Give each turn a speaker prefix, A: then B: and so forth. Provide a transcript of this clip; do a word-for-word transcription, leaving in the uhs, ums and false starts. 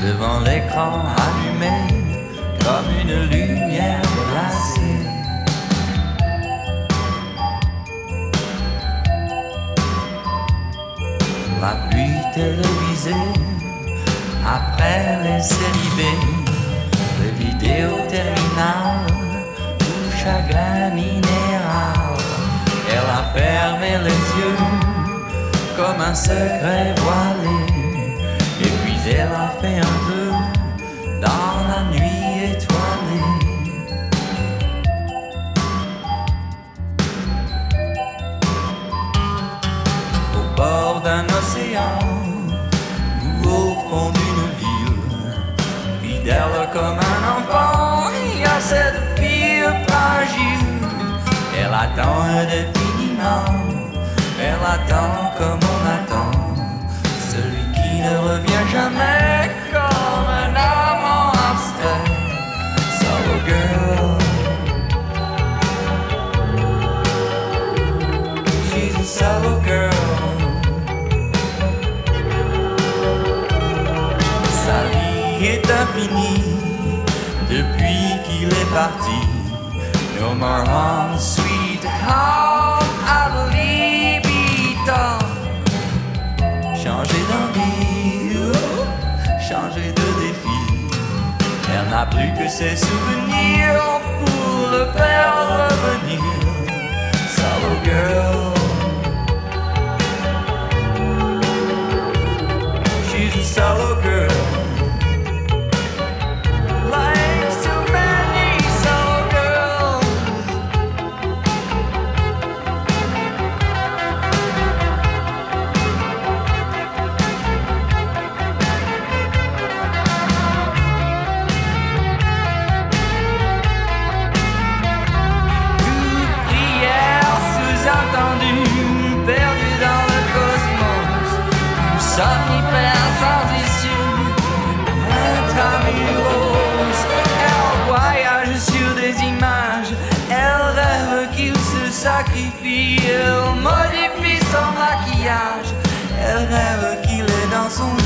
A: devant l'écran allumé comme une lumière glacée. La pluie télévisée, après les célibés, les vidéos terminales, tout chagrin minéral. Elle a fermé les yeux comme un secret voilé, et puis elle a fait un vœu dans la nuit étoilée. Au bord d'un océan ou au fond d'une ville, fidèle comme un enfant, il y a cette fille fragile. Elle attend indéfiniment, elle attend comme on attend celui qui ne revient jamais, comme un amant abstrait. Solo girl, she's a solo girl. Sa vie est infinie depuis qu'il est parti. No more home, sweet home, I believe it all. Changer d'envie, changer de défi. Elle n'a plus que ses souvenirs pour le faire revenir. Solo girl, she's a solo girl. Perdu dans le cosmos, nous somnifères sans issue, intramuros. Elle voyage sur des images, elle rêve qu'il se sacrifie, elle modifie son maquillage, elle rêve qu'il est dans son